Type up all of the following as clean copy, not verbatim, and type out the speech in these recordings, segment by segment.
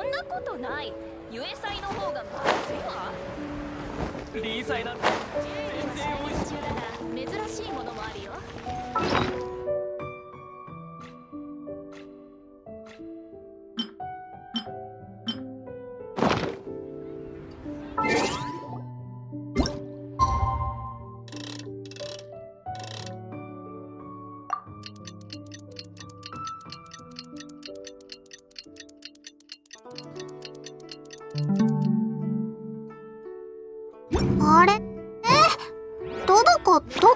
んなことない。ゆえ祭の方がまずいわ。 リー祭なんて全然美味しい。 中だが珍しいものもあるよ。 あれ、どこどこ。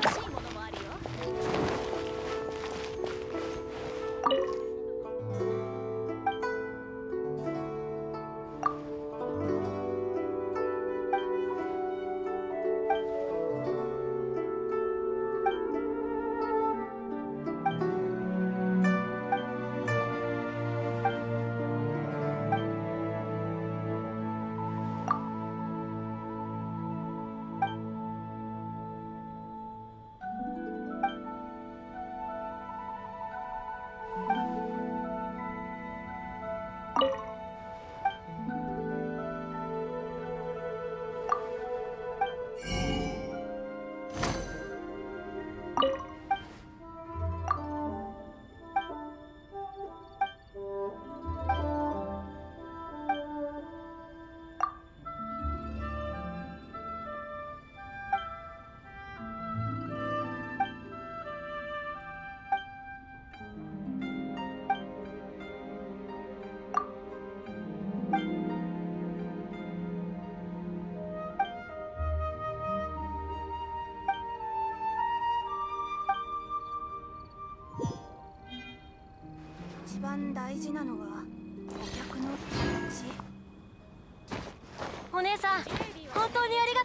一番大事なのはお客の気持ち。 お姉さん、本当にありが